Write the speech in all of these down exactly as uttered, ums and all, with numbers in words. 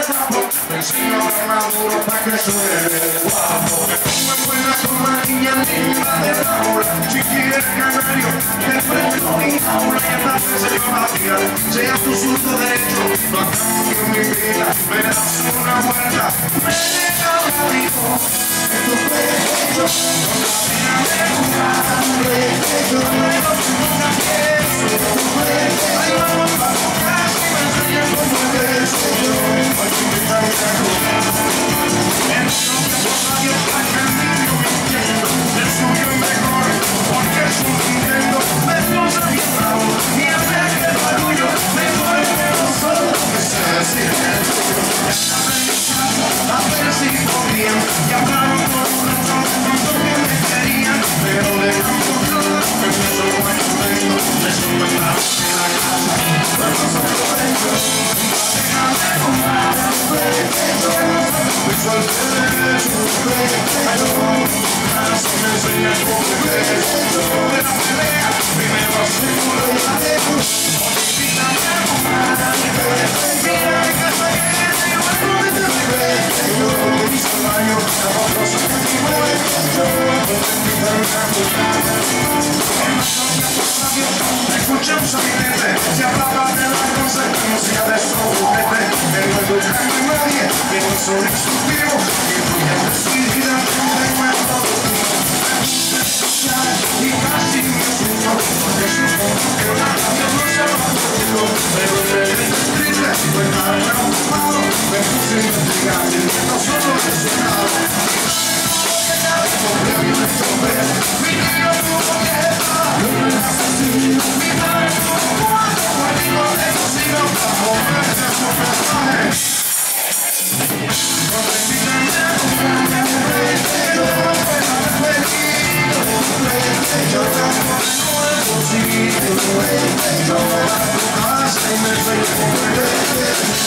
de trapo, te enseño a ver maduro para que suene guapo. Me buena toma, niña linda de Laura, si quieres canario, te prendo mi jaula y esta vez se va a tirar. Sea tu surto derecho, no cambio mi vida, me das una vuelta, me deja un amigo en tu pecho, con la pena de jugar, yo no me lo nunca pienso, ay vamos a jugar, si me enseñas cómo es yo, hoy te invitaré a jugar, en el nombre de Dios, a camino mintiendo, el suyo es mejor, porque es un Nintendo, me esposa bien bravo, y a ver que el barullo, mejor que nosotros, que se decide, a ver si podían, y hablaron con una tanto que me querían, pero de tanto hablar, me puso buen momento, les comentaba en la casa, pero no se lo he hecho, déjame comprar, me solté de su pecho, así me enseñas cómo es, de la pelea, primero aseguro la dejo, olvídame a comprar, mira que soy ese, bueno, me te yo mi salario, trabajo sin mi yo escuchamos a mi mente, se hablaba de la consecuencia de su juguete, el nuevo ya no hay nadie, que no soy suspiro, que voy a decidir a de nuevo y casi me supo, porque supongo que una canción no se va a hacerlo, pero el triste, fue tan preocupado, me puse a investigar, y no solo lesionado, porque a mí me topé, mi niño tuvo que estar, un asesino, mi madre tuvo cuatro, por hijo de cocino, bajo ese su mensaje. No te invitan a comprar, yo no puedo haber venido, yo tengo el bolsillo, yo voy a tu casa y me voy a comer.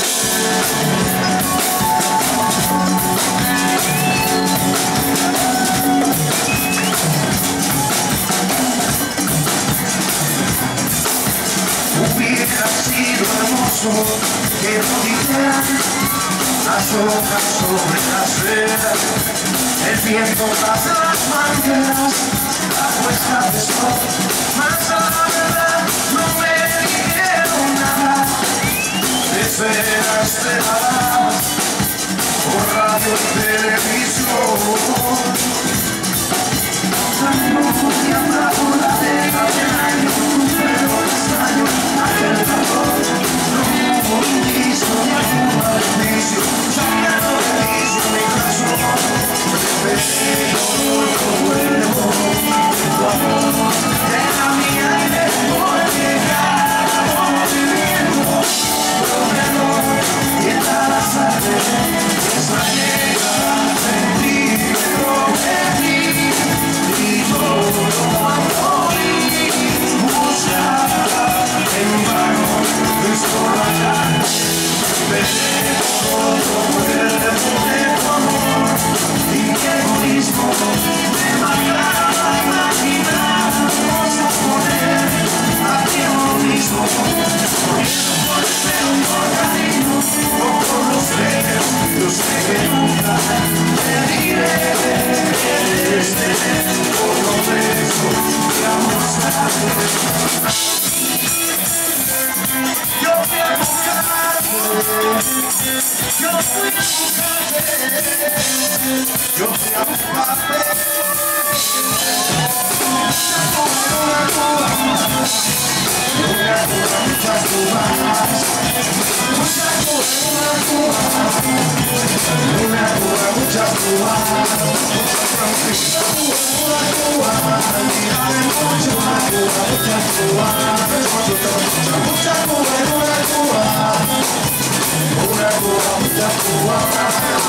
Hubiera sido hermoso que rodillas las hojas sobre la acera, el viento pasa las mangueras, la puesta de sol, más a la verdad no me dijeron nada, de cera esperadas por radio y televisión. No podía hablar por la deja de año, pero extraño aquel calor. No hubo indicio de algún beneficio, cambiando de vicio mi corazón. Pero no vuelvo, tu amor, deja mi aire por llegar a movimiento. Prometo que la tarde esa llega de ti, prometí. Y todo cuanto vi, buscar en vano, estoy allá, veré todo cuerpo de tu amor, y qué egoísmo, me mataba imaginar, cosas poner a ti lo mismo, corriendo por el pelo por cariño, o por los dedos, yo sé que nunca te diré que eres de por lo beso que amor. Yo fui a buscarte, yo fui a buscarte, yo fui a buscarte. Muchas cubas, una cuba, una cuba, muchas cubas, muchas cubas, una cuba, una cuba, muchas cubas, muchas cubas, una cuba, mira de mucho, una cuba, muchas cubas, muchas cubas, una cuba, una cuba, muchas cubas.